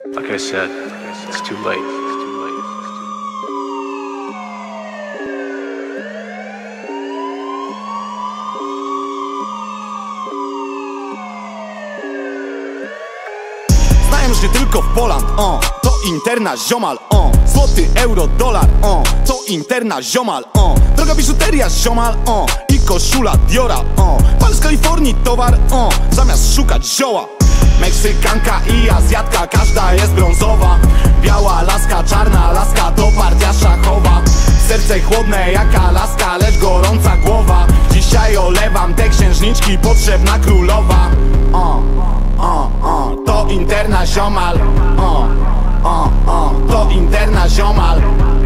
Like I said, it's too late. Znają już nie tylko w Poland, to interna ziomal, złoty, euro, dolar, to interna ziomal, droga biżuteria ziomal, i koszula Diora, pal z Kalifornii towar, zamiast szukać zioła. Meksykanka i Azjatka, każda jest brązowa. Biała laska, czarna laska, to partia szachowa. Serce chłodne jak Alaska, lecz gorąca głowa. Dzisiaj olewam te księżniczki, potrzebna królowa. To interna ziomal, to interna ziomal.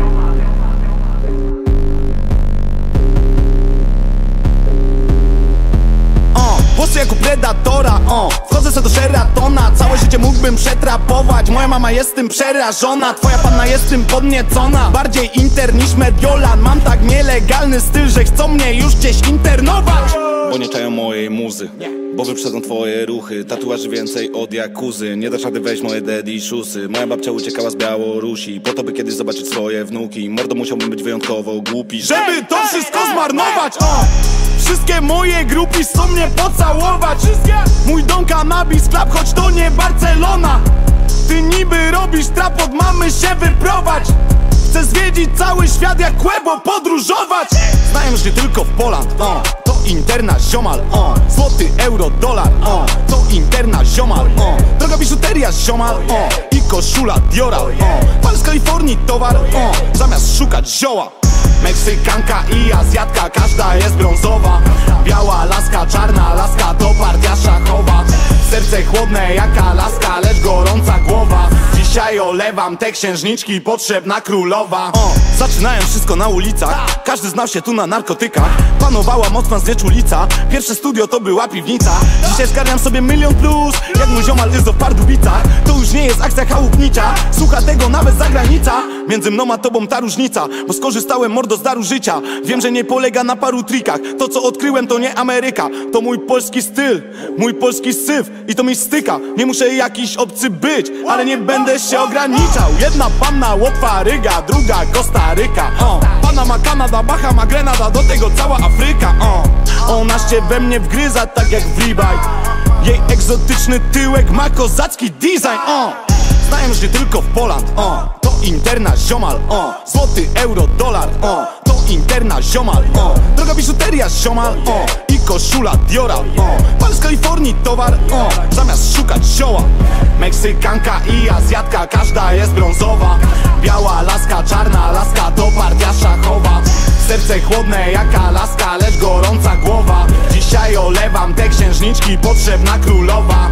Włosy jak u Predatora, wchodzę se do Sheratona. Całe życie mógłbym przetrapować. Moja mama jest tym przerażona, twoja panna jest tym podniecona. Bardziej inter niż Mediolan. Mam tak nielegalny styl, że chcą mnie już gdzieś internować. Bo nie czają mojej muzy, bo wyprzedzą twoje ruchy. Tatuaży więcej od Jakuzy. Nie dasz rady wejść moje daddy shoesy. Moja babcia uciekała z Białorusi po to, by kiedyś zobaczyć swoje wnuki. Mordo, musiałbym być wyjątkowo głupi, żeby to wszystko zmarnować. Wszystkie moje grupy chcą mnie pocałować. Mój dom cannabis club, choć to nie Barcelona. Ty niby robisz trap, od mamy się wyprowadź. Chcę zwiedzić cały świat jak Quebo, podróżować. Znają już nie tylko w Poland, to interna ziomal, złoty, euro, dolar, to interna ziomal, droga biżuteria ziomal, i koszula Diora, pal z Kalifornii towar, zamiast szukać zioła. Meksykanka i Azjatka, każda jest brązowa. Biała laska, czarna laska, to partia szachowa. Serce chłodne jak Alaska, lecz gorąca głowa. Dzisiaj olewam te księżniczki, potrzebna królowa. Zaczynałem wszystko na ulicach, każdy znał się tu na narkotykach. Panowała mocna znieczulica, pierwsze studio to była piwnica. Dzisiaj zgarniam sobie 1 000 000 plus, jak mój ziomal Izzo w Pardubicach. To już nie jest akcja chałupnicza, słucha tego nawet zagranica. Między mną a tobą ta różnica, bo skorzystałem mordo z daru życia. Wiem, że nie polega na paru trikach, to co odkryłem to nie Ameryka. To mój polski styl, mój polski syf i to mi styka. Nie muszę jakiś obcy być, ale nie będę się ograniczał. Jedna panna Łotwa, Ryga, druga Kostaryka, Panama, Kanada, Bahama, Grenada, do tego cała Afryka, Ona się we mnie wgryza tak jak w ribeye. Jej egzotyczny tyłek ma kozacki design, Znają już nie tylko w Poland, to interna ziomal, złoty, euro, dolar, to interna ziomal, droga biżuteria ziomal, i koszula Diora, pal z Kalifornii towar, zamiast szukać zioła. Meksykanka i Azjatka, każda jest brązowa. Biała laska, czarna laska, to partia szachowa. Serce chłodne jak Alaska, lecz gorąca głowa. Dzisiaj olewam te księżniczki, potrzebna królowa.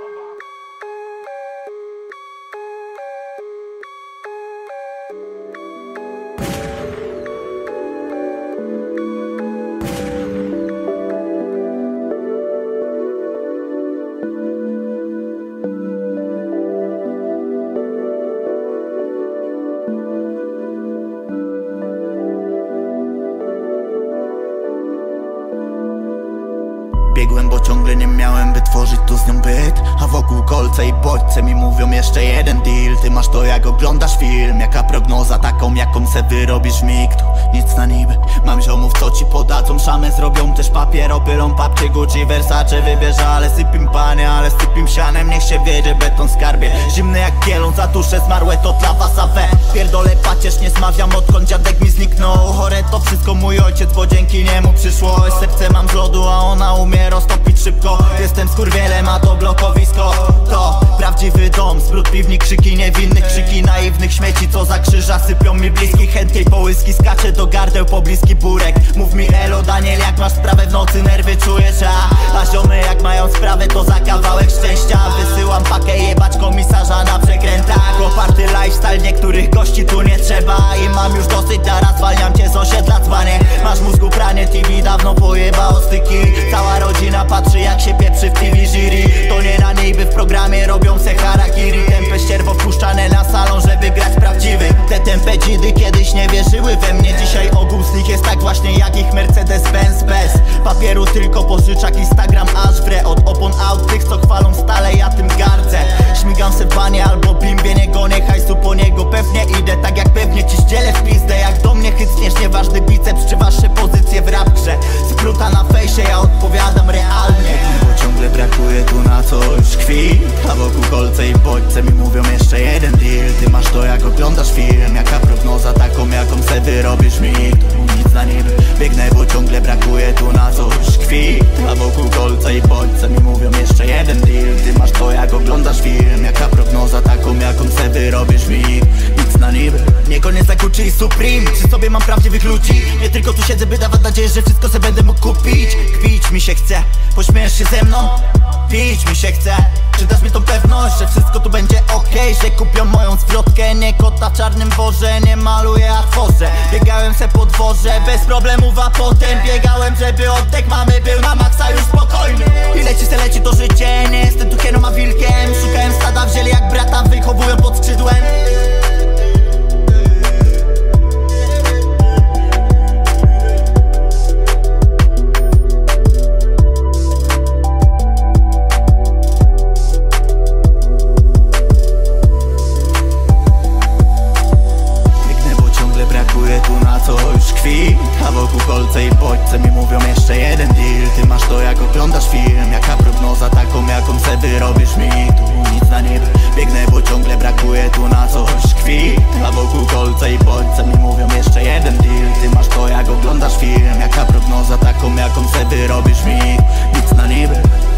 Biegłem, bo ciągle nie miałem, by tworzyć tu z nią byt. A wokół kolce i bodźce mi mówią jeszcze jeden deal. Ty masz to jak oglądasz film, jaka prognoza, taką jaką se wyrobisz mig. Tu nic na niby, mam ziomów co ci podadzą szamę, zrobią też papier, opylą papcie Gucci, Versace wybierze, ale sypim panie, ale sypim sianem, niech się wiedzie beton skarbie. Zimny jak kielon, za dusze zmarłe to dla was awe. Pierdolę pacierz, nie smawiam odkąd dziadek mi zniknął. Chore to wszystko mój ojciec, bo dzięki niemu przyszłość. Serce mam z lodu, a ona umie roztopić szybko. Jestem skurwielem, a to blokowisko. To prawdziwy dom, zbród piwni, krzyki niewinnych, krzyki naiwnych śmieci, co za krzyża sypią mi bliski. Chętniej połyski, skacze do gardeł pobliski burek. Mów mi elo Daniel, jak masz sprawę w nocy, nerwy czujesz, a ziomy jak mają sprawę, to za kawałek szczęścia. Wysyłam pakę jebać komisarza na przekrętach. Oparty lifestyle, niektórych gości tu nie trzeba. I mam już dosyć, teraz zwalniam cię z osiedla dzbanie. Masz mózgu pranie, TV dawno pojebało styki. Cała rodzina patrzy jak się pieprzy w TV jury. To nie na niej, by w programie robią se harakiri. Tępe ścierwo wpuszczane na salon, żeby grać prawdziwy. Te tępe dzidy kiedyś nie wierzyły we mnie. Dzisiaj ogół z nich jest tak właśnie jak ich Mercedes-Benz. Bez papieru tylko pożyczak, Instagram aż wre. Od opon aut tych co chwalą stale, ja tym gardzę. Śmigam se w banie, bodźce mi mówią jeszcze jeden deal. Ty masz to jak oglądasz film, jaka prognoza taką jaką se wyrobisz mi. Tu nic na niby, biegnę bo ciągle brakuje tu na coś kwit. A wokół kolce i bodźce mi mówią jeszcze jeden deal. Ty masz to jak oglądasz film, jaka prognoza taką jaką se wyrobisz mi. Nic na niby, nie koniec jak uczyli Supreme. Przy sobie mam prawdziwych ludzi, nie tylko tu siedzę by dawać nadzieję, że wszystko se będę mógł kupić. Kpić mi się chce, pośmiejesz się ze mną? Pić mi się chce, czy dasz mi tą pewność, że wszystko tu będzie okej, że kupią moją zwrotkę, nie kota w czarnym worze, nie maluję, a tworzę. Biegałem se po dworze, bez problemów, a potem biegałem, żeby oddech mamy był na maksa już spokojny. I leci to życie, nie jestem tu hieną a wilkiem. Szukałem stada, wzięli jak brata, wychowują pod skrzydłem. A wokół kolce i bodźce mi mówią jeszcze jeden deal. Ty masz to jak oglądasz film, jaka prognoza taką jaką se wyrobisz mi. Tu nic na niby, biegnę bo ciągle brakuje tu na coś kwit. A wokół kolce i bodźce mi mówią jeszcze jeden deal. Ty masz to jak oglądasz film, jaka prognoza taką jaką se wyrobisz mi. Nic na niby.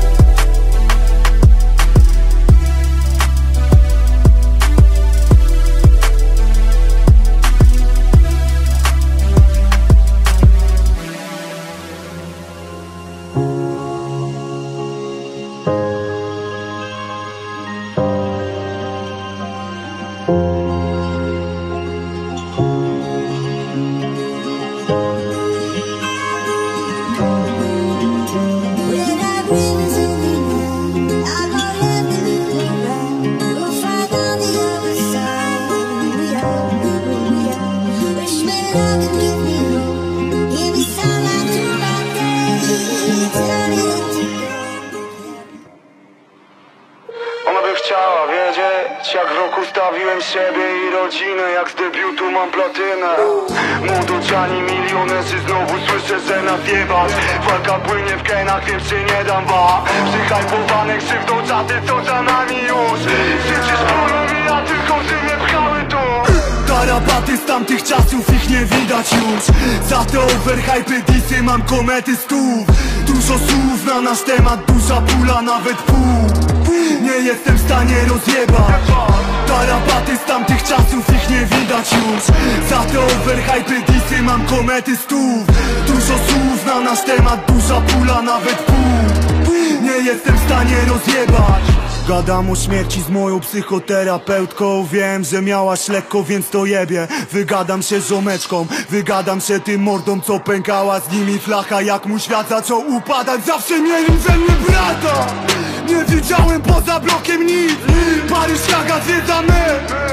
Ona by chciała wiedzieć, jak w roku stawiłem siebie i rodzinę, jak z debiutu mam platynę. Młodociani milionerzy znowu słyszę, że nas jebać. Walka płynie w kenach, więc się nie dam wam. Przyhajpowane krzywdą czaty, co za nami już. Życzysz bólu mi, a tylko łzy mnie pchały tu. Tarapaty z tamtych czasów, ich nie widać już. Za te overhypy disy mam komety stów. Dużo słów na nasz temat, duża pula, nawet pół. Nie jestem w stanie rozjebać. Tarapaty z tamtych czasów, ich nie widać już. Za te overhypy disy mam komety stów. Dużo słów na nasz temat, duża pula, nawet pół. Nie jestem w stanie rozjebać. Gadam o śmierci z moją psychoterapeutką. Wiem, że miałaś lekko, więc to jebie. Wygadam się żomeczką, wygadam się tym mordą, co pękała z nimi flacha. Jak mu świat zaczął upadać, zawsze mieli ze mnie brata. Nie widziałem poza blokiem nic. Paryżka gazeta my.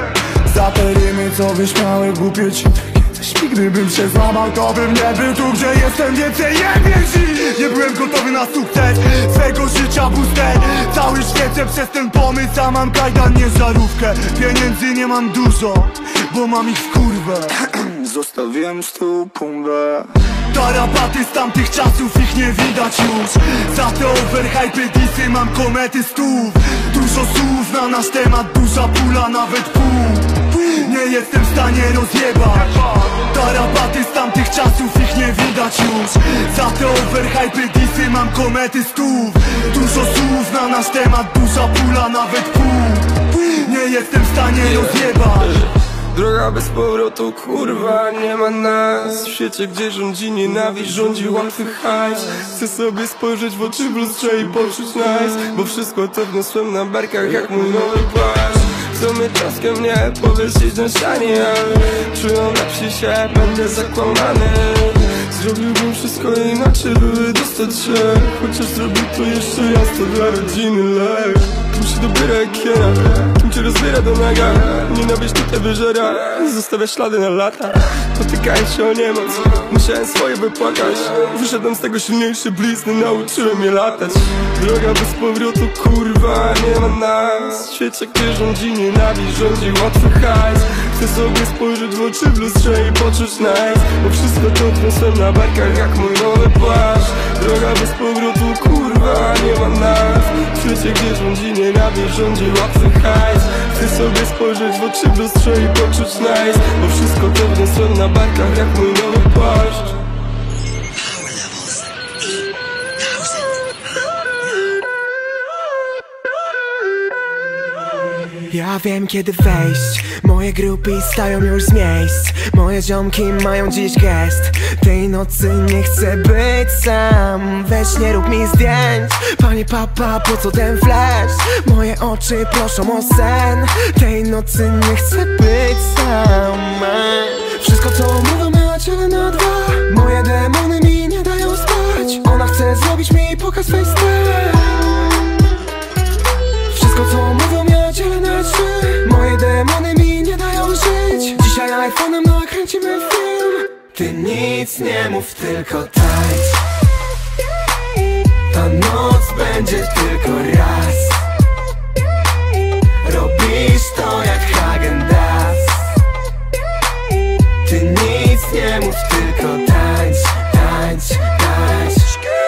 Za te rymy, co wyśmiały głupie ci. Gdybym się złamał, to bym nie był tu, gdzie jestem, więcej nie byłem gotowy na sukces swego życia, booster. Cały świecę przez ten pomysł, a mam kajdan, nie żarówkę. Pieniędzy nie mam dużo, bo mam ich w kurwę. Zostawiłem z tyłu pumbę. Tarapaty z tamtych czasów, ich nie widać już. Za te overhypy disy mam komety stów. Dużo słów na nasz temat, duża pula, nawet pół. Nie jestem w stanie rozjebać. Tarapaty z tamtych czasów, ich nie widać już. Za te overhypy disy mam komety stów. Dużo słów na nasz temat, duża pula, nawet pół. Nie jestem w stanie rozjebać. Droga bez powrotu, kurwa, nie ma nas. W świecie, gdzie rządzi nienawiść, rządzi łatwy hajs. Chcę sobie spojrzeć w oczy w lustrze i poczuć nice, bo wszystko to wniosłem na barkach jak mój nowy płaszcz. Co mnie troskę mnie powiesić na ścianie, ale czują lepsi się, będę zakłamany. Zrobiłbym wszystko inaczej, by wydostać się. Chociaż zrobił to jeszcze raz, to dla rodziny lek. Kim się dobiera jak kiera, kim cię rozbiera do naga. Nienawiść tutaj wyżera, zostawia ślady na lata. Potykając się o niemoc, musiałem swoje wypłakać. Wyszedłem z tego silniejszy, blizny nauczyłem je latać. Droga bez powrotu, kurwa, nie ma nas. W świecie, gdzie rządzi nienawiść, rządzi łatwy hajs. Chcę sobie spojrzeć w oczy w lustrze i poczuć nice, bo wszystko to wniosłem na barkach jak mój nowy płaszcz. Droga bez powrotu, kurwa. kurwa, nie ma nas. W świecie, gdzie rządzi nienawiść, rządzi łatwy hajs. Chcę sobie spojrzeć w oczy w lustrze i poczuć nice, bo wszystko to wniosłem na barkach jak mój nowy płaszcz. Ja wiem kiedy wejść. Moje grupy stają już z miejsc. Moje ziomki mają dziś gest. Tej nocy nie chcę być sam. Weź nie rób mi zdjęć. Panie papa, po co ten flash? Moje oczy proszą o sen. Tej nocy nie chcę być sam. Wszystko co mówią miała ciele na dwa. Moje demony mi nie dają spać. Ona chce zrobić mi pokaz FaceTime. Wszystko co mówią miała ciele na trzy. Moje demony mi nie dają żyć. Dzisiaj iPhone'em nakręcimy film. Ty nic nie mów, tylko tańcz. Ta noc będzie tylko raz. Robisz to jak Häagen-Dazs. Ty nic nie mów, tylko tańcz, tańcz, tańcz.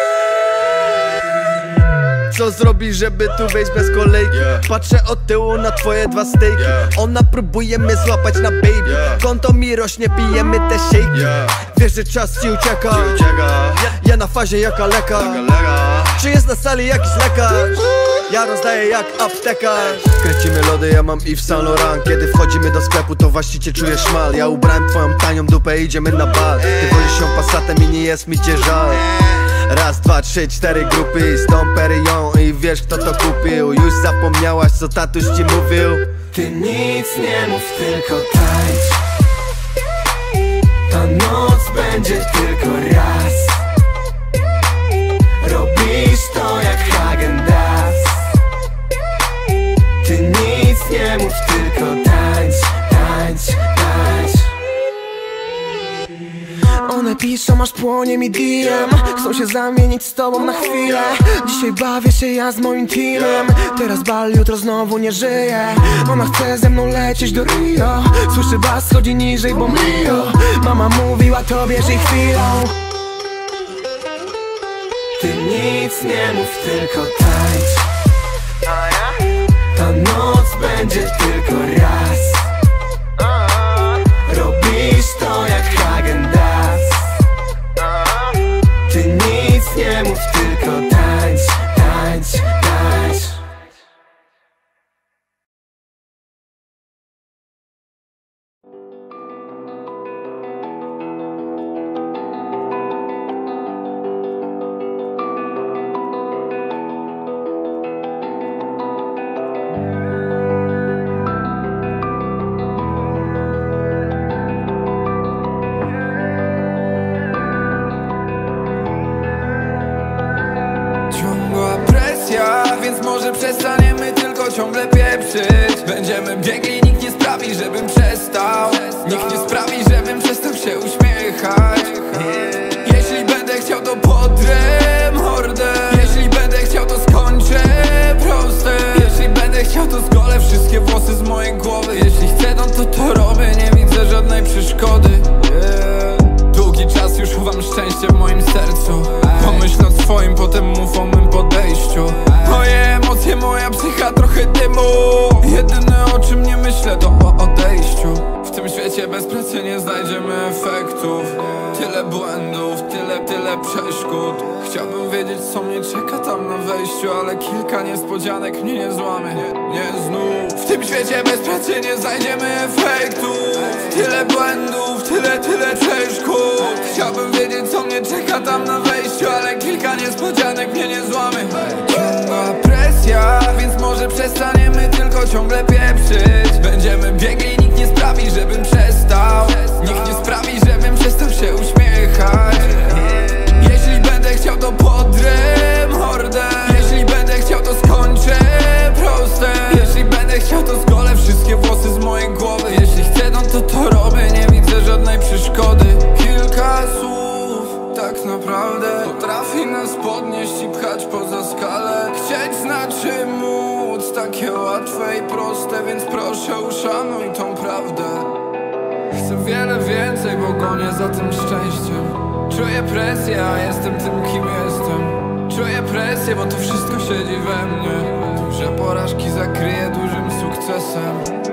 Co zrobisz, żeby tu wejść bez kolejki? Patrzę od tyłu na twoje dwa stejki. Ona próbuje mnie złapać na baby. Konto mi rośnie, pijemy te shake. Wiesz, że czas ci ucieka. Ja na fazie jak lekarz. Czy jest na sali jakiś lekarz? Ja rozdaję jak aptekarz. Kręcimy lody, ja mam Yves Saint Laurent. Kiedy wchodzimy do sklepu, to właściwie czuję szmal. Ja ubrałem twoją tanią dupę, idziemy na bal. Ty wozisz się Passatem i nie jest mi cię żal. Raz, dwa, trzy, cztery grupy z Dom Perignon i wiesz kto to kupił. Już zapomniałaś co tatuś ci mówił. Ty nic nie mów, tylko tańcz. Ta noc będzie tylko raz. Robisz to jak Häagen-Dazs. Ty nic nie mów, tylko tańcz, tańcz, tańcz. One piszą, aż płonie mi DM. Chcą się zamienić z tobą na chwilę. Dzisiaj bawię się ja z moim teamem. Teraz bal, jutro znowu nie żyję. Ona chce ze mną lecieć do Rio. Słyszy bas, chodzi niżej, bo Mio. Mama mówiła tobie, żyj chwilą. Ty nic nie mów, tylko tańcz. Ta noc będzie tylko raz. Robisz to jak Häagen-Dazs. Ty nic nie mów, tylko tańcz, tańcz, tańcz. Więc może przestaniemy tylko ciągle pieprzyć. Będziemy biegli, nikt nie sprawi, żebym przestał. Nikt nie sprawi, żebym przestał się uśmiechać. Jeśli będę chciał, to podrę mordę. Jeśli będę chciał, to skończę proste. Jeśli będę chciał, to zgolę wszystkie włosy z mojej głowy. Jeśli chcę, no to robię, nie widzę żadnej przeszkody. Długi czas już chowam szczęście w moim sercu. Pomyśl o swoim, potem mów o mym podejściu. Moje emocje, moja psycha, trochę dymu. Jedyne o czym nie myślę to o odejściu. W tym świecie bez pracy nie znajdziemy efektów. Tyle błędów, tyle przeszkód. Chciałbym wiedzieć co mnie czeka tam na wejściu, ale kilka niespodzianek mnie nie złamie, nie znów. W tym świecie bez pracy nie znajdziemy efektów. Tyle błędów, tyle przeszkód. Chciałbym wiedzieć co mnie czeka tam na wejściu, ale kilka niespodzianek mnie nie złamie. Ciągła presja, więc może przestaniemy tylko ciągle pieprzyć. Będziemy biegli, nikt nie sprawi, żebym przestał. Nikt nie sprawi, żebym przestał się uśmiechać. Jeśli będę chciał, to podrę mordę. Jeśli będę chciał, to skończę proste. Jeśli będę chciał, to zgolę wszystkie włosy z mojej głowy. Jeśli chcę, no to robię, nie widzę żadnej przeszkody. Kilka słów, tak naprawdę potrafi nas podnieść i pchać poza skalę. Chcieć znaczy móc, takie łatwe i proste, więc proszę uszanuj tą prawdę. Chcę wiele więcej, bo gonię za tym szczęściem. Czuję presję, a jestem tym kim jestem. Czuję presję, bo to wszystko siedzi we mnie. Duże porażki zakryję dużym sukcesem.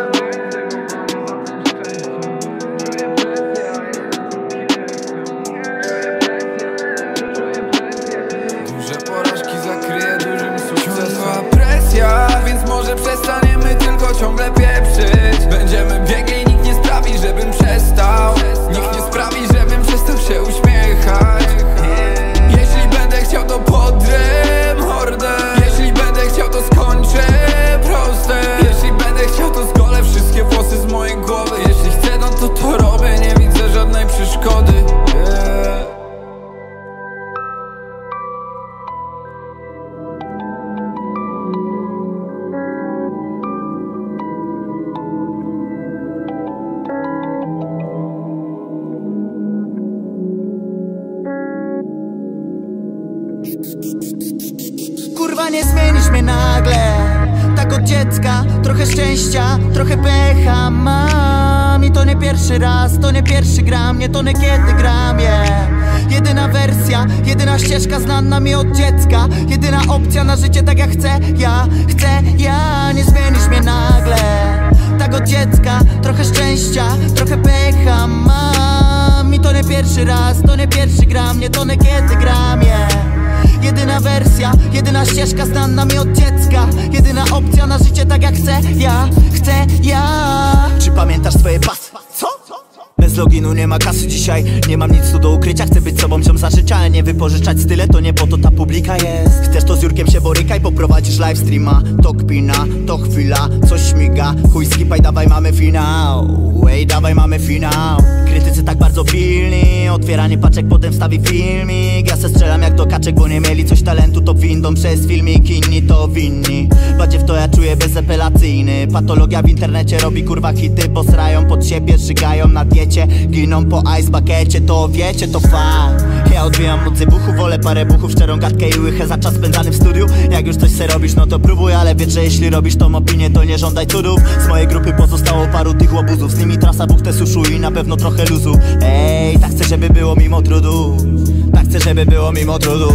Duże porażki zakryję dużym sukcesem. Ciągła presja, więc może przestaniemy tylko ciągle pieprzyć. Będziemy biegli, nikt nie sprawi, żebym przestał. Nikt nie sprawi, żebym przestał się uśmiechać. Jeśli będę chciał, to podrę mordę. Jeśli będę chciał, to skończę proste. Jeśli będę chciał, to zgolę wszystkie włosy z mojej głowy. Jeśli chcę, no to robię, nie widzę żadnej przeszkody. Kurwa, nie zmienisz mnie nagle. Tak od dziecka, trochę szczęścia, trochę pecha mam. I to nie pierwszy raz, to nie pierwszy gram, nie to nie kiedy gram, yeah. Jedyna wersja, jedyna ścieżka znana mi od dziecka. Jedyna opcja na życie tak jak chcę, ja. Nie zmienisz mnie nagle. Tak od dziecka, trochę szczęścia, trochę pecha mam. I to nie pierwszy raz, to nie pierwszy gram, nie to nie kiedy gram, yeah. Jedyna wersja, jedyna ścieżka znana mi od dziecka. Jedyna opcja na życie tak jak chcę, ja. Czy pamiętasz swoje pasy? Co? Bez loginu nie ma kasy dzisiaj. Nie mam nic tu do ukrycia, chcę być sobą ziom za życia. Ale nie wypożyczać style, to nie po to ta publika jest. Chcesz to z Jurkiem się borykaj, poprowadzisz livestreama. To kpina, to chwila, coś śmiga. Chuj skipaj, dawaj mamy finał. Ej, dawaj mamy finał. Krytycy tak bardzo pilni, otwieranie paczek, potem wstawi filmik. Ja se strzelam jak do kaczek, bo nie mieli coś talentu, to windą przez filmik, inni to winni. Badziew to ja czuję bezapelacyjny. Patologia w internecie robi kurwa hity, bo srają pod siebie, żygają na diecie. Giną po ice buckecie, to wiecie, to fakt. Ja odbijam od wybuchu, wolę parę buchów, szczerą gadkę i łychę za czas spędzany w studiu. Jak już coś se robisz, no to próbuj, ale wiedz, że jeśli robisz tą opinię, to nie żądaj cudów. Z mojej grupy pozostało paru tych łobuzów. Z nimi trasa buchtę suszu i na pewno trochę luzu. Ej, tak chcę, żeby było mimo trudu. Tak chcę, żeby było mimo trudu.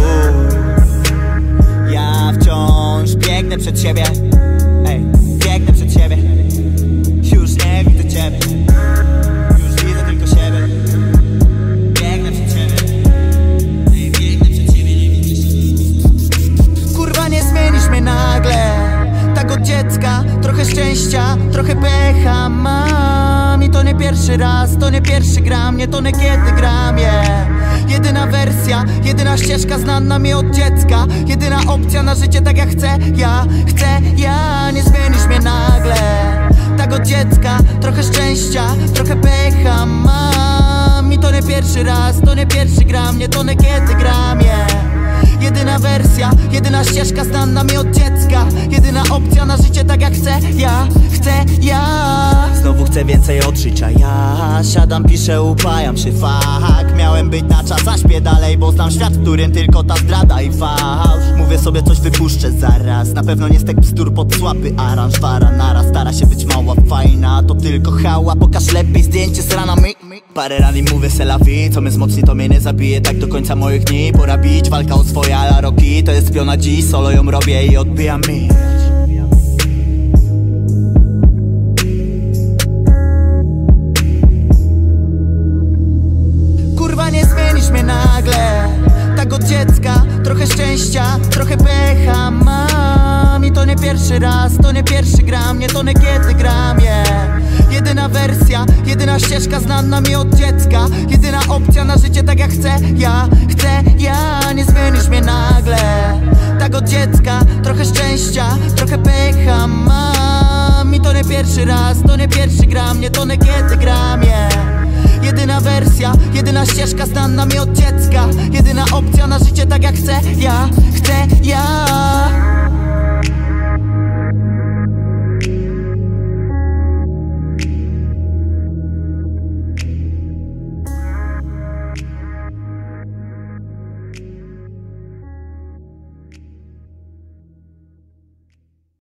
Ja wciąż biegnę przed siebie. Ej, biegnę przed siebie. Już nie widzę ciebie. Już widzę tylko siebie. Biegnę przed siebie. Ej, biegnę przed siebie, nie widzę siebie. Kurwa, nie zmienisz mnie nagle. Tak od dziecka, trochę szczęścia, trochę pecha mam. I to nie pierwszy raz, to nie pierwszy gram, nie to nie kiedy gram, yeah. Jedyna wersja, jedyna ścieżka znana mi od dziecka. Jedyna opcja na życie tak jak chcę, ja. Nie zmienisz mnie nagle. Tak od dziecka, trochę szczęścia, trochę pecha mam. I to nie pierwszy raz, to nie pierwszy gram, nie to nie kiedy gram, yeah. Jedyna wersja, jedyna ścieżka znana mi od dziecka. Jedyna opcja na życie tak jak chcę, ja. Znowu chcę więcej od życia, ja. Siadam, piszę, upajam się, fakt. Miałem być na czas, a śpię dalej, bo znam świat, w którym tylko ta zdrada i fałsz. Mówię sobie, coś wypuszczę zaraz. Na pewno nie stek bzdur pod słaby aranż. Wara naraz, stara się być mała, fajna. To tylko hała, pokaż lepiej zdjęcie z ranami. Parę ran i mówię se la vie. Co mnie wzmocni, to mnie nie zabije. Tak do końca moich dni, pora bić. Walka o swoje, ale roki to jest piona dziś. Solo ją robię i odbijam mi. Kurwa, nie zmienisz mnie nagle. Tak od dziecka, trochę szczęścia, trochę pecha mam. I to nie pierwszy raz, to nie pierwszy gram, nie to nie kiedy gram, yeah. Jedyna wersja, jedyna ścieżka znana mi od dziecka. Jedyna opcja na życie tak jak chcę, ja. Nie zmienisz mnie nagle. Tak od dziecka, trochę szczęścia, trochę pecha mam. I to nie pierwszy raz, to nie pierwszy gram, nie to nie kiedy gram, yeah. Jedyna wersja, jedyna ścieżka znana mi od dziecka. Jedyna opcja na życie tak jak chcę, ja.